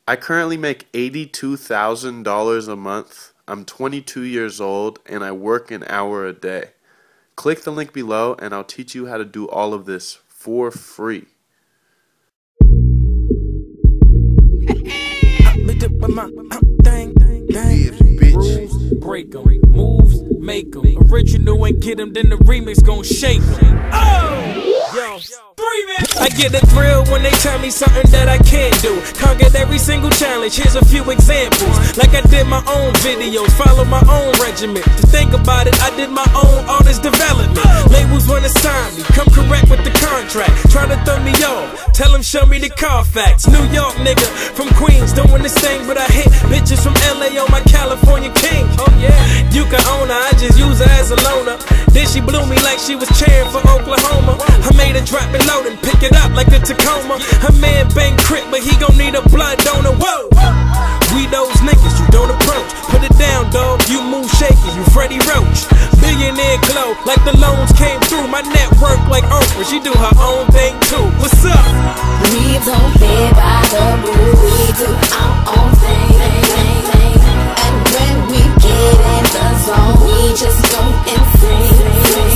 I currently make $82,000 a month. I'm 22 years old and I work an hour a day. Click the link below and I'll teach you how to do all of this for free. Break 'em, moves, make 'em. Original and get 'em, then the remix gon' shake 'em. Oh! Yo. I get a thrill when they tell me something that I can't do. Conquered every single challenge, here's a few examples. Like I did my own videos, follow my own regiment. To think about it, I did my own artist development. Labels wanna sign me, come correct with the contract. Try to throw me off, tell them show me the Carfax. New York nigga, from Queens, doing this thing, but I hit bitches from LA on my California king. Oh yeah, you can own her, I just use her as a loner. Then she blew me like she was cheering for Oklahoma. I made her drop it low and pick it up like a Tacoma. Her man bang crit, but he gon' need a blood donor. Whoa! We those niggas you don't approach. Put it down, dog. You move shaky, you Freddie Roach. Billionaire glow, like the loans came through. My network like Oprah, she do her own thing too. What's up? We don't play by the rules. We do our own thing. And when we get in the zone, we just go insane.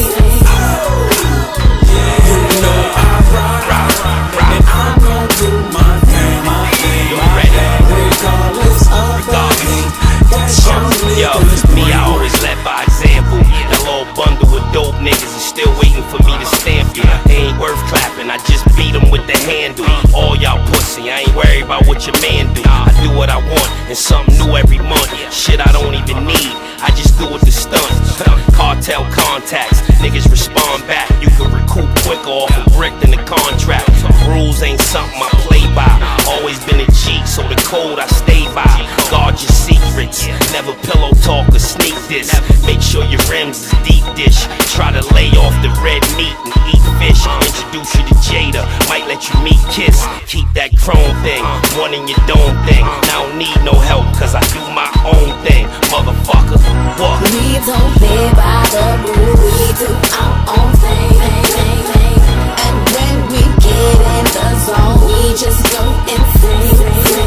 Yo, me, I always led by example. That little bundle of dope niggas is still waiting for me to stamp you. They ain't worth clapping, I just beat them with the handle. All y'all pussy, I ain't worried about what your man do. I do what I want, and something new every month. Shit I don't even need, I just do it to stunt. Cartel contacts, niggas respond back. You can recoup quicker off a brick than the contract. Rules ain't something I play by. Always been a G, so the code I stay by. Guard your secrets, never pillow talk or sneak this. Make sure your rims is deep dish. Try to lay off the red meat and eat fish. Introduce you to Jada, might let you meet Kiss. Keep that chrome thing, one in your dome thing. I don't need no help, cause I do my own thing, motherfucker. What? We don't play by the rules. We do our own thing. And when we get in the zone, we just go insane.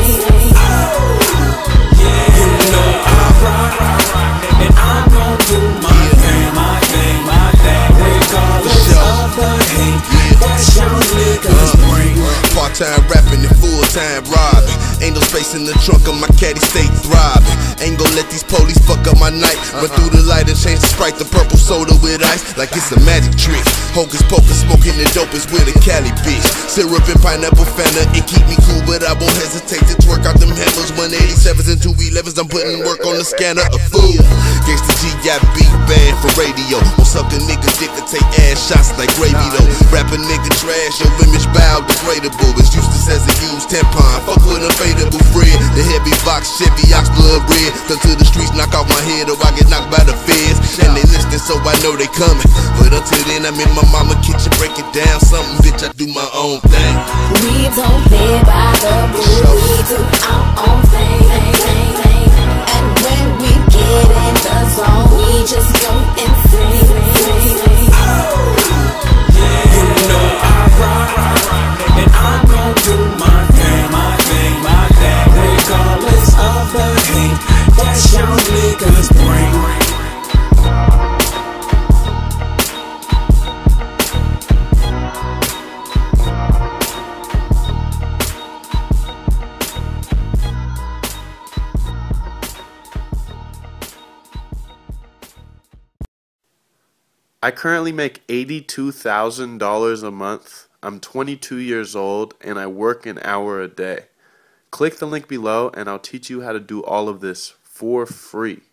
And I'm gon' do my thing, regardless of the hate. That's young niggas bring. Part-time rapping and full-time robbing. Ain't no space in the trunk of my caddy, stay thriving. Ain't gon' let these police fuck up my night. Run through the light and change the Sprite to purple soda with ice, like it's a magic trick. Hocus pocus, smoking the dopest with a Cali bitch. Syrup and pineapple Fanta, it keep me cool, but I won't hesitate to twerk out them hammers. 187s and 211s, I'm putting work on the scanner. A fool. Gangsta G got beat bad for radio. Won't suck a nigga dick or take ass shots like gravy though. Rap a nigga trash, your image biodegradable. It's useless as a used tampon. Fuck with a fadeable friend. The heavy box Chevy ox blood red. Turn to the streets, knock off my head or I get knocked by the feds. And they listening, so I know they coming. But until then, I'm in my mama kitchen breaking down something. Bitch, I do my own thing. We don't play by the rules. We do our own thing. And when we get in the zone, we just go insane. And I'm gon' do my thing, regardless of the hate. That's young niggas bring. I currently make $82,000 a month. I'm 22 years old and I work an hour a day. Click the link below and I'll teach you how to do all of this for free.